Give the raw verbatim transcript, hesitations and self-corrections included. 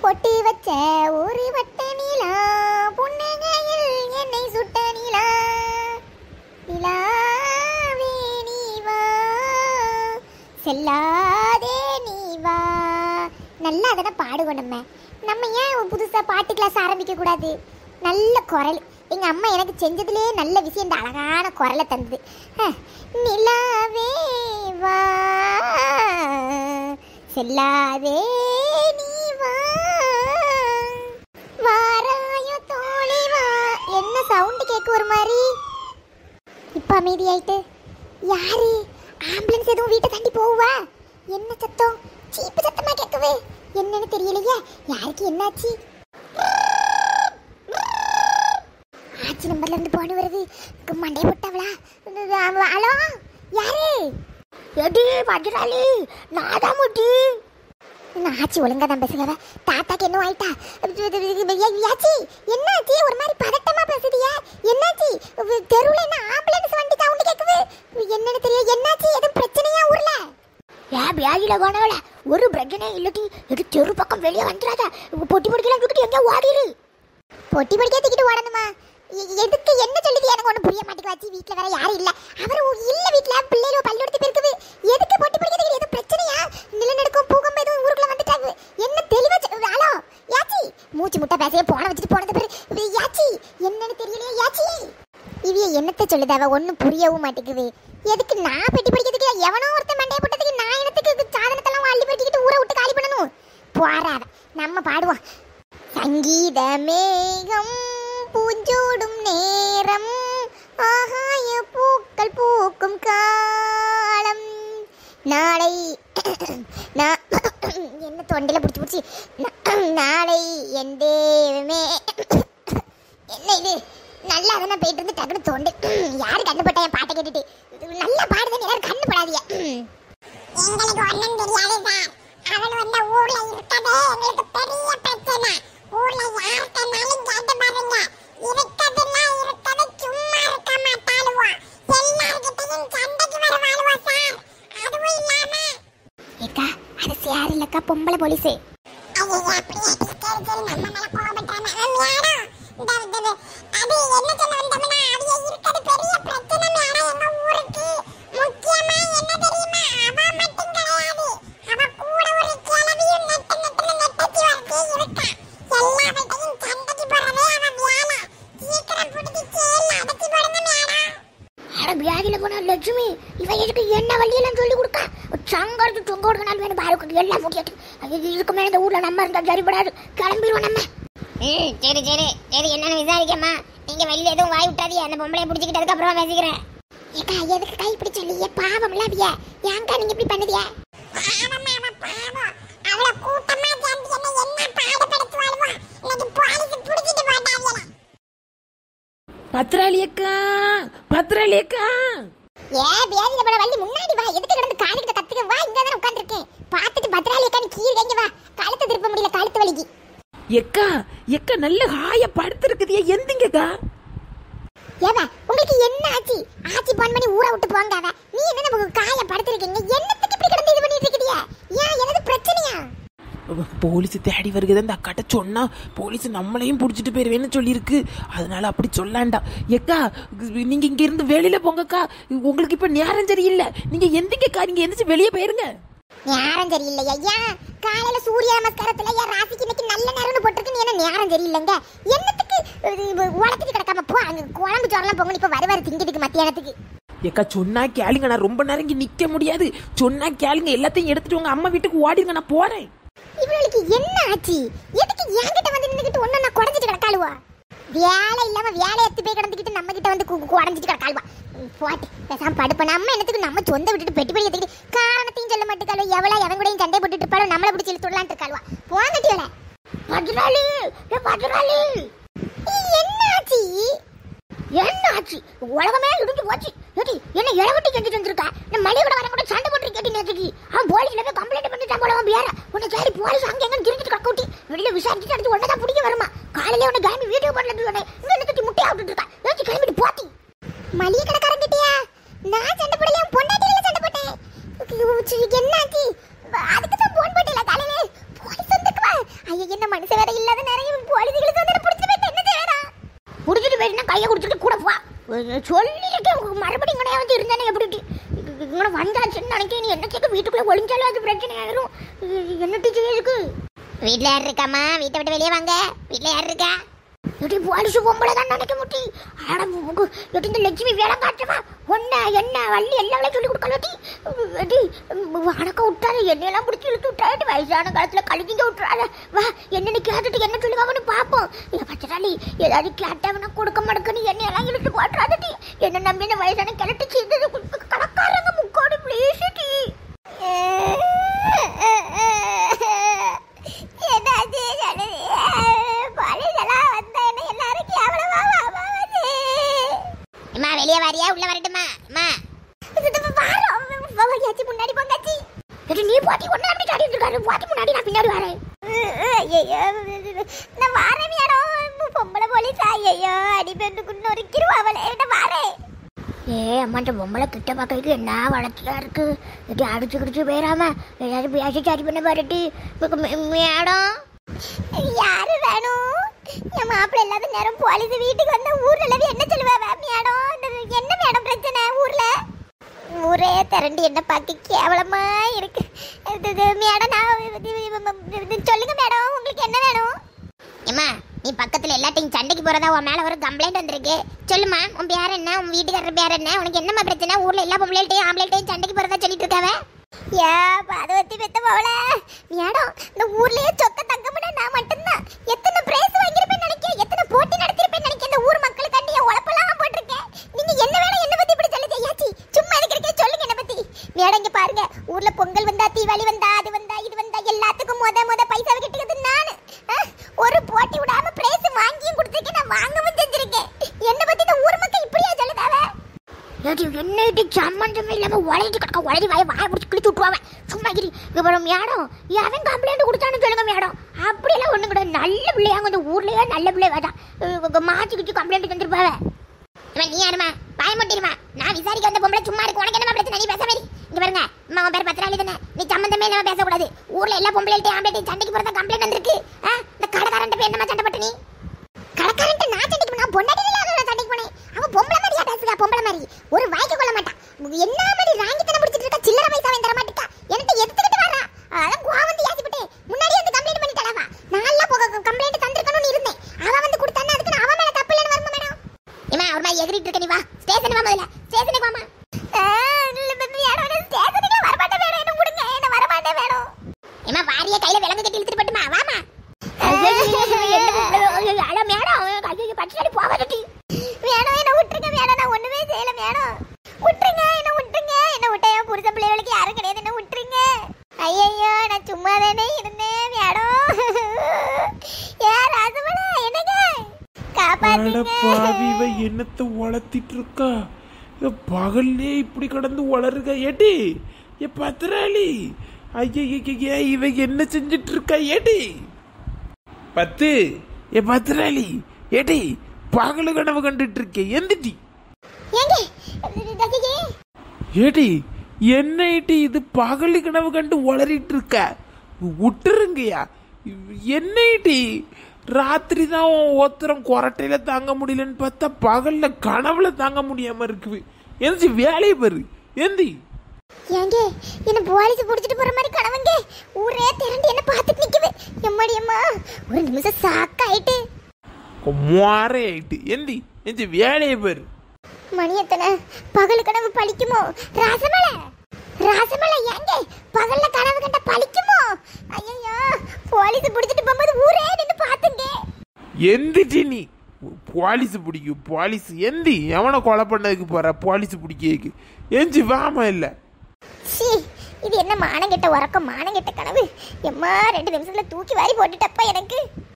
பொட்டு வச்ச ஒரு வட்ட நீலா புன்னகையில் என்னை சுட்ட நீலா நிலாவே நீ வா செல்லாதே நீ வா. நல்லா அதனை பாடுவோம். நம்ம நம்ம ஏன் புதுசா பாட்டு கிளாஸ் ஆரம்பிக்க கூடாது? நல்ல குரல். எங்க அம்மா எனக்கு செஞ்சதுலே நல்ல விஷயம், இந்த அழகான குரலை தந்தது. நிலாவே வா செல்லாதே நீ வா வாராயோ தோழி வா. என்ன சவுண்டு கேட்க ஒரு மாதிரி? இப்ப அமைதியாயிட்டு. யாரு? ஆம்புலன்ஸ் எதுவும் வீட்டை தாண்டி போவா? என்ன சத்தம்? சீப்பு சத்தமா கேட்கவே. என்னன்னு தெரியலையே. யாருக்கு என்னாச்சு? ஆச்சி நம்பர்ல இருந்து போன் வருது. மண்டை போட்டவளா? ஹலோ, யாரு? எடி வஜ்ராலி, நாதான் முட்டி. ஆச்சி ஒழுங்கா தான் பேசுகிறவ. தாத்தாக்கு என்ன ஆயிட்டா? யாச்சி என்னாச்சு? ஒரு மாதிரி பதட்டமா பேசுதியா? என்னாச்சு? தெருவுல என்ன ஆம்புலன்ஸ் வண்டி சவுண்ட் கேக்குது? என்னன்னு தெரியல. என்னாச்சு? எதுவும் பிரச்சனையா ஊர்ல? யா வியாதியில போனவள ஒரு பிரச்சனை இல்லட்டி எது தெரு பக்கம் வெளியே வந்துடாத. பொட்டி பொடிக்கலாம் தூக்கிட்டு எங்க ஓடிரு. பொட்டி பொடிக்கா தூக்கிட்டு ஓடணுமா? எதுக்கு? என்ன சொல்லுது? எனக்கு ஒன்றும் புரிய மாட்டேங்குது. வீட்டில் வேற யாரும் இல்லை. அவர் இல்லை. வீட்டில் பிள்ளைகளோ பள்ளியோடத்து போயிருக்குது. எதுக்கு பொட்டி பொடிக்க? எதுவும் பிரச்சனையா? நிலநடுக்கம் பூகம்பம் எதுவும் ஊருக்குள்ள வந்துட்டாங்க. என்ன தெளிவா? ஹலோ யாச்சி, மூச்சு முட்டை பேசைய போன வச்சுட்டு போனது பேரு யாச்சி. என்னன்னு தெரியலையே யாச்சி. இவிய என்னத்தை சொல்லுது? அவ ஒன்றும் புரியவும் மாட்டேங்குது. எதுக்கு நான் பெட்டி படிக்கிறதுக்கு? எவனோ ஒருத்தன் மண்டையை போட்டதுக்கு நான் எனக்கு சாதனத்தெல்லாம் அள்ளி படிக்கிட்டு ஊரை விட்டு காலி பண்ணணும். போறாத. நம்ம பாடுவோம். சங்கீத மேகம் பூஞ்சோடும் நேரம் ஆகாய பூக்கள் பூக்கும் காலம் நாளை. என்ன தொண்டையில பிடிச்சி பிடிச்சி நாளை என் தேவமே. என்ன இது? நல்லா தானே போயிட்டு இருந்து டக்குனு தொண்டை. யாரு கண்ணுப்பட்டா என் பாட்டை கேட்டுட்டு? நல்லா பாடுதுன்னு யாரும் கண்ணு படாதியா? எங்களுக்கு ஒன்னும் தெரியாது சார். அவன் வந்த ஊர்ல இருக்கதே எங்களுக்கு பெரிய பிரச்சனை. ஊர்ல யார்கிட்டனாலும் கேட்டு பாருங்க. இருக்கதெல்லாம் இருக்கது, சும்மா இருக்க மாட்டாளுவா. எல்லார்கிட்டையும் சண்டைக்கு வர வாழுவா சார். அதுவும் இல்லாம ஏக்கா அது சார் இல்லக்கா, பொம்பளை போலீஸே. ஐயோ அப்படியே சரி சரி நம்ம மேல கோபப்பட்டானே. யாரா இந்த அது என்ன சொல்ல வந்தோம்னா அது இருக்கது பெரிய பிரச்சனை மேடம் எங்க ஊருக்கு. முக்கியமா என்ன தெரியுமா? அவ மட்டும் கிடையாது, அவ கூட ஒரு கிளவியும் நெட்டு நெட்டு நெட்டச்சி வரதே இருக்கா. எல்லாவற்றையும் சண்டைக்கு போறதே அவன் வேலை. சீக்கிரம் பிடிச்சி சேல அடைச்சி போடுங்க மேடம். அட வியாதியில போன லட்சுமி, இவன் எதுக்கு என்ன வழியெல்லாம் சொல்லி கொடுக்கா? சங்காரத்து தொங்க கொடுக்கனாலும் வேணும் பாருக்கு எல்லாம் முடியாது. இதுக்கு மேலே இந்த ஊர்ல நம்ம இருந்தா சரிபடாது. கிளம்பிடுவோம் நம்ம. ம் சரி சரி சரி. என்னன்னு விசாரிக்கம்மா. நீங்க வெளியில எதுவும் வாய் விட்டாதியா? அந்த பொம்பளைய பிடிச்சிக்கிட்டு அதுக்கப்புறமா பேசிக்கிறேன். ஏக்கா எதுக்கு கை பிடிச்சல்லையே? பாவம் இல்லாதியா? ஏங்கா நீங்க இப்படி பண்ணுதியா? பாவம் அவ பாவம். அவளை கூட்டமா சேர்ந்து என்ன என்ன பாடுபடுத்துவாளுவா? இன்னைக்கு போலீஸ் பிடிச்சிட்டு போட்டாங்களா? பத்ராளி அக்கா, பத்ராளி அக்கா. ஏ பேதில போட வள்ளி முன்னாடி வா. எதுக்கு கிடந்து காலிட்ட கத்துக்க? வா, இங்க தான் உட்கார்ந்திருக்கேன். பார்த்துட்டு பத்ராளி அக்கான்னு கீழே இறங்கி வா. கழுத்தை திருப்ப முடியல, கழுத்து வலிக்கு. எக்கா எக்கா நல்ல ஹாய படுத்துருக்குதியா? எந்திங்கக்கா. ஏவா உங்களுக்கு என்ன ஆச்சு? ஆச்சி போன் பண்ணி ஊரை விட்டு போங்க. அவ நீ என்ன காய படுத்துருக்கீங்க? என்னத்துக்கு இப்படி கிடந்து இது பண்ணிட்டு இருக்கீங்க? ஏன் என்னது பிரச்சனையா? போலீஸ் தேடி வருகிறது. அந்த அக்காட்ட சொன்னா போலீஸ் நம்மளையும் பிடிச்சிட்டு போயிருவேன்னு சொல்லியிருக்கு. அதனால அப்படி சொல்லாண்டா. எக்கா நீங்க இங்க இருந்து வெளியில போங்கக்கா. உங்களுக்கு இப்ப நேரம் சரியில்லை. நீங்க எந்திங்கக்கா. நீங்க எந்திரிச்சு வெளியே போயிருங்க. நேரம் சரியில்லையா? ஏன் காலையில சூரிய நமஸ்காரத்துல என் ராசிக்கு இன்னைக்கு நல்ல நேரம்னு போட்டிருக்கு. என்ன நேரம் சரியில்லைங்க? என்னத்துக்கு உடத்துக்கு கிடக்காம போ. அங்க குழம்பு சோறெல்லாம் பொங்கல் இப்ப வருவாரு திங்கிறதுக்கு மத்தியானத்துக்கு. ஏக்கா சொன்னா கேளுங்க. நான் ரொம்ப நேரம் இங்க நிக்க முடியாது. சொன்னா கேளுங்க. எல்லாத்தையும் எடுத்துட்டு உங்க அம்மா வீட்டுக்கு ஓடிடுங்க. நான் போறேன். இவளுக்கு என்ன ஆச்சு? எதுக்கு என்கிட்ட வந்து நின்னுக்கிட்டு ஒண்ணு நான் குறைஞ்சிட்டு கிடக்காளுவா? வேலை இல்லாம வேலை எத்து போய் கிடந்துக்கிட்டு நம்ம கிட்ட வந்து குறைஞ்சிட்டு கிடக்காளுவா. போட்டு பேசாம படுப்ப. நம்ம என்னத்துக்கு நம்ம சொந்த விட்டுட்டு பெட்டி பெட்டி எடுத்துக்கிட்டு காரணத்தையும் சொல்ல மாட்டேக்காளோ. எவ்வளவு எவன் கூடயும் சண்டை போட்டுட்டு இருப்பாளோ. நம்மளை பிடிச்சி இழுத்துடலான் இருக்காளுவா. போங்கட்டி வேலை. பத்ராளி பத்ராளி என்ன ஆச்சு? என்ன ஆச்சு? உலகமே இடிஞ்சு போச்சு. ஏடி என்ன இளவட்டி செஞ்சுட்டு வந்திருக்கா? இந்த மளிகை கூட வர கூட சண்டை போட்டு கேட்டி நேற்றுக்கு அவன் போலீஸ்ல போய் கம்ப்ளைண்ட் பண்ணிட்டான் போல. அவன் பேர உன்னை சரி போலீஸ் அங்க எங்க திரிஞ்சிட்டு கக்கூட்டி வெளியில விசாரிச்சுட்டு அடுத்து ஒன்னதான் பிடிக்க வருமா? காலையில உன்னை கிளம்பி வீடியோ பண்ணல சொன்னேன். இங்க நிறுத்தி முட்டையா விட்டுட்டு இருக்கா. ஏச்சு கிளம்பிட்டு போத்தி மளிகை கடைக்காரன் கிட்டியா? நான் சண்டை போடல, என் பொண்டாட்டியில சண்டை போட்டேன். என்ன ஆச்சு? அதுக்கு தான் போன் போட்டல காலையில போலீஸ் வந்துக்குவா. ஐயோ என்ன மனுஷ வேற இல்லாத நிறைய போலீஸ்களுக்கு வந்து பிடிச்சிட்டு போயிட்டு என்ன செய்யறா? பிடிச்சிட்டு போயிட்டுனா கையை குடிச்சிட்டு கூட போ சொல்லியிருக்கேன். மறுபடியும் இங்கே வந்து இருந்தானே எப்படி இங்கே வந்தாச்சுன்னு நினைக்க நீ என்ன கேட்க வீட்டுக்குள்ளே ஒளிஞ்சாலும் அது பிரச்சனை ஆயிரும். என்ன டீச்சர் இருக்கு? வீட்டில் யார் இருக்காம்மா? வீட்டை விட்டு வெளியே வாங்க. வீட்டில் யார் இருக்கா? எட்டி போலீஸு பொம்பளை தான் நினைக்க முட்டி. ஆட எட்டி இந்த லட்சுமி வேலை காட்டுவா ஒன்ன என்ன வள்ளி எல்லா வேலையும் சொல்லி கொடுக்கலாட்டி எட்டி வணக்கம் விட்டாரு என்னையெல்லாம் பிடிச்சி இழுத்து விட்டாரு. வயசான காலத்தில் கழிஞ்சிங்க விட்டுறாரு. வா என்னென்னு கேட்டுட்டு என்ன சொல்லுவாங்கன்னு பார்ப்போம். என் பச்சராளி ஏதாவது கேட்டவனா கொடுக்க மாட்டேன்னு என்னையெல்லாம் இழுத்து போட்டுறாதட்டி. என்ன நம்பி என்ன வயசான கிளட்டு செய்தது கணக்காரங்க முக்கோடி பிளீஸ் டி. வெளியே வாரியா உள்ள வரட்டுமா? முன்னாடி போங்காச்சி நீ பாட்டி ஒன்னு அப்படி காட்டிட்டு இருக்காரு. பாட்டி முன்னாடி நான் பின்னாடி வரேன். நான் வாரேன் யாரோ பொம்பளை போலீஸா? ஐயோ அடிபேண்டுக்குன்னு ஒரு கிருவாவளே வாரேன். ஏ அம்மாட்ட பொம்பளை கிட்ட பார்க்கறதுக்கு என்ன வளர்ச்சியா இருக்கு. எப்படி அடிச்சு கிடிச்சு போயிடாம ஏதாவது பேசி சாரி பண்ண பாருட்டி மேடம். யாரு வேணும்? என் மாப்பிள்ள இல்லாத நேரம் போலீஸ் வீட்டுக்கு வந்த ஊர்ல என்ன சொல்லுவா மேடம்? என்ன மேடம் பிரச்சனை ஊர்ல? ஊரே திரண்டு என்ன பார்க்க கேவலமா இருக்கு மேடம். நான் சொல்லுங்க மேடம் உங்களுக்கு என்ன வேணும்? ஏம்மா நீ பக்கத்துல எல்லாத்தையும் சண்டைக்கு போறதா உன் மேல ஒரு கம்ப்ளைண்ட் வந்திருக்கு. சொல்லுமா உன் பேர் என்ன? உன் வீட்டுக்காரர் பேர் என்ன? உனக்கு என்னம்மா பிரச்சனை? ஊர்ல எல்லா பொம்பளைட்டையும் ஆம்பளைட்டையும் சண்டைக்கு போறதா சொல்லிட்டு இருக்காவ. ஏ பாதவத்தி பெத்த போல மேடம் இந்த ஊர்லயே சொக்க தங்கம்னா நான் மட்டும்தான். எத்தனை பிரைஸ் வாங்கிருப்பேன் நினைக்க, எத்தனை போட்டி நடத்திருப்பேன் நினைக்க. இந்த ஊர் மக்களுக்கு கண்டியா உழப்பெல்லாம் போட்டிருக்கேன். நீங்க என்ன வேணும் என்ன பத்தி இப்படி சொல்லுங்க ஏச்சி? சும்மா இருக்கிறக்கே சொல்லுங்க என்ன பத்தி. மேடம் இங்க பாருங்க, ஊர்ல பொங்கல் வந்தா தீபாவளி வந்தா அது வந்தா இது வந்தா எல்லாத்துக்கும் முத முத பைசாவை கட்டிக்கிறது நானு. ஒரு போட்டி விடாம பிரைஸ் வாங்கியும் கொடுத்துருக்கேன். நான் வாங்கவும் செஞ்சிருக்கேன். என்ன பத்தி இந்த ஊர் மக்கள் இப்படியா சொல்லுதாவ? என்னைட்டு சம்மந்தமே இல்லாம உழைச்சி கிடக்க உழைச்சி வாய வாய பிடிச்சி கிழிச்சு விட்டுருவாங்க. சும்மா கிரி இவரும் மேடம் எவன் கம்ப்ளைண்ட் கொடுத்தான்னு சொல்லுங்க மேடம். அப்படியெல்லாம் ஒண்ணு கூட நல்ல பிள்ளையாங்க இந்த ஊர்லயே நல்ல பிள்ளை வேதான் மாற்றிக்கிட்டு கம்ப்ளைண்ட் தந்துருப்பாவ. நீ யாருமா வாய மாட்டிருமா? நான் விசாரிக்க வந்த பொம்பளை சும்மா இருக்கு. உனக்கு என்ன பிரச்சனை? நீ பேச மாதிரி இங்க பாருங்க அம்மா உன் பேர் பத்திராளி தானே. நீ சம்மந்தமே இல்லாம பேசக்கூடாது. ஊர்ல எல்லா பொம்பளைட்டையும் ஆம்பளைட்டையும் சண்டைக்கு போறதா கம்ப்ளைண்ட் வந்திருக்கு. இந்த கடைக்காரன்ட்ட போய் என்னமா சண்டை போட்ட நீ? கடைக்காரன்ட்ட நான் சண்டைக்கு போனா பொண்டாட்டி சண்டைக்கு போனேன். அவன் பொம்பளை மாதிரியா பேசுறா? பொம்பளை மாதிரி ஒரு வாய்க்கு கொள்ள மாட்டான். என்ன மாதிரி ராங்கித்தனம் பிடிச்சிட்டு இருக்கா? சில்லறை பைசாவை தர மாட்டேக்கா. என்கிட்ட எடுத்துக்கிட்டு வரா. அதான் குவா வந்து ஏசிப்பட்டு முன்னாடியே வந்து கம்ப்ளைண்ட் பண்ணிட்டாளவா. நான் எல்லாம் கம்ப்ளைண்ட் தந்திருக்கணும்னு இருந்தேன். அவ வந்து கொடுத்தானே அதுக்கு அவன் மேல தப்பு இல்லைன்னு வருமா மேடம்? ஏமா ஒரு மாதிரி எகிரிட்டு இருக்க. நீ வா ஸ்டேஷனுக்கு வா. முதல்ல ஸ்டேஷனுக்கு வாமா. ஸ்டேஷனுக்கு வரமாட்டே வேணும். என்ன விடுங்க, என்ன வரமாட்டே வேணும். ஏமா வாரிய கையில விலங்கு கட்டி இழுத்துட்டு போட்டுமா வாமா. பச்சாடி போகாதட்டி வேணும். என்ன விட்டுருங்க வேணும். நான் ஒண்ணுமே செய்யல வேணும். விட்டுருங்க என்ன விட்டுருங்க. என்ன விட்ட என் புருஷ பிள்ளைகளுக்கு யாரும் கிடையாது. என்ன விட்டுருங்க. ஐயோ நான் சும்மா தானே இருந்தேன் வேணும். ஏ ராசமலா என்னங்க காப்பாத்துங்க. என்னத்தை வளர்த்திட்டு இருக்கா? பகல்லே இப்படி கடந்து வளருக ஏட்டி. ஏ பத்திராளி ஐயா இவ என்ன செஞ்சிட்டு இருக்கா ஏட்டி? பத்து ஏ பத்திராளி ஏட்டி பகல கனவு கண்டுட்டு இருக்கேன். எந்திட்டி ஏட்டி என்ன ஏட்டி இது பகலு கனவு கண்டு வளரிட்டு இருக்க? விட்டுருங்கயா. என்ன ஏட்டி ராத்திரி தான் ஒருத்தரம் கொரட்டையில தாங்க முடியலன்னு பார்த்தா பகல்ல கனவுல தாங்க முடியாம இருக்குது. எந்திச்சு வேலையை பாரு. எந்தி ஏங்க என்ன போலீஸ் புடிச்சிட்டு போற மாதிரி கனவுங்க. ஊரே திரண்டு என்ன பார்த்துட்டு நிக்குது. எம்மாடி அம்மா ஒரு நிமிஷம் சாக் ஆயிட்டு மாறே ஆயிட்டு. எந்தி எந்தி வேலையை பாரு. மணி எத்தனை? பகல் கனவு பழிக்குமோ? ராசமலை ராசமலை ஏங்க பகல்ல கனவு கண்ட பழிக்குமோ? ஐயோ போலீஸ் புடிச்சிட்டு போகும்போது ஊரே நின்னு பாத்துங்க. எந்திட்டி நீ போலீஸ் பிடிக்கும் போலீஸ். எந்தி எவனை கொலை பண்ணதுக்கு போற போலீஸ் பிடிக்க? எஞ்சி வாமா இல்ல. சி இது என்ன மானங்கெட்ட உறக்கம், மானங்கெட்ட கனவு. எம்மா ரெண்டு நிமிஷத்துல தூக்கி வாரி போட்டுட்டப்பா எனக்கு.